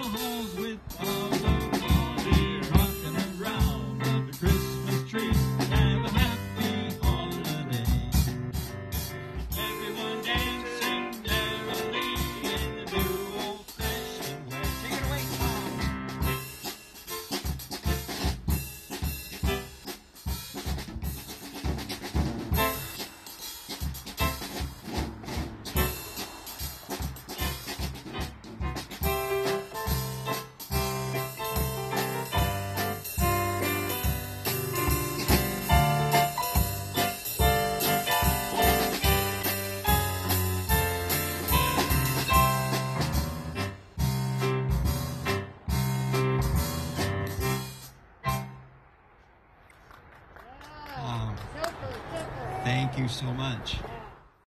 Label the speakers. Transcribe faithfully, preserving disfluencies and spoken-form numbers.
Speaker 1: halls with all the party rocking around the Christmas tree. Have a happy holiday. Everyone dancing merrily in the new old-fashioned way. Take it away, Tom. Thank you so much.